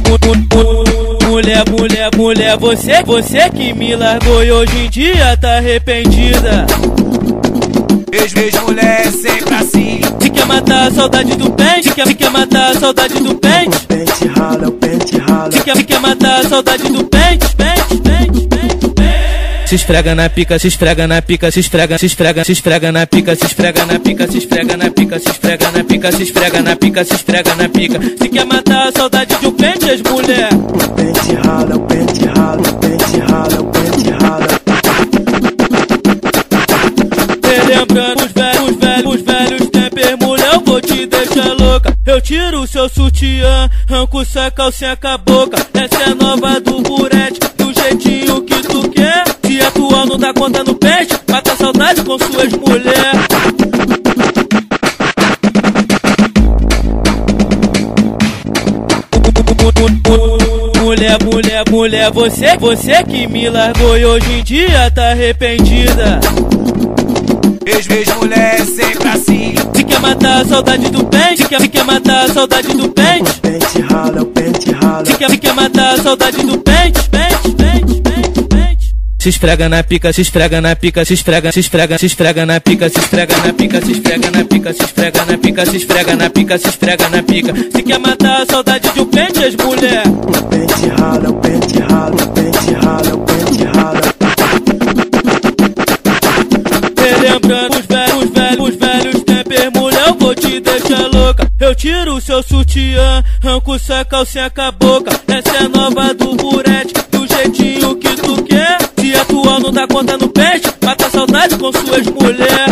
Mulher, você que me largou e hoje em dia tá arrependida. Ex-mulher é sempre assim. Se quer matar a saudade do pente, se quer matar a saudade do pente. O pente rala, o pente rala. Se quer matar a saudade do pente. Se esfrega na pica, se esfrega na pica, se esfrega na pica, se esfrega na pica, se esfrega na pica, se esfrega na pica, se esfrega na pica, se esfrega na pica, se esfrega na pica. Se quer matar a saudade de um pente, ex-mulher. O pente rala, o pente rala, o pente rala, o pente rala. Relembrando os velhos tempos, mulher, eu vou te deixar louca. Eu tiro o seu sutiã, arranco sua calcinha com a boca. Essa é nova do burete, do jeitinho que tu quer. Se atual não dá conta no peixe, mata a saudade com suas mulher. Mulher, você que me largou e hoje em dia tá arrependida. Ex-mulher é sempre assim. Se quer matar a saudade do pente, se quer matar a saudade do pente. O pente rala, o pente rala. Se quer matar a saudade do pente. Se esfrega na pica, se esfrega na pica, se esfrega na pica, se esfrega na pica, se esfrega na pica, se esfrega na pica, se esfrega na pica, se esfrega na pica. Se quer matar a saudade de um pente, ex-mulher. O pente rala, o pente rala, o pente rala, o pente rala. Relembrando os velhos tempos, mulher, eu vou te deixar louca. Eu tiro o seu sutiã, arranco sua calcinha com a boca. Essa é nova do burete, do jeitinho que tu quer. Se atual não dá conta no peixe, mata a saudade com suas mulher.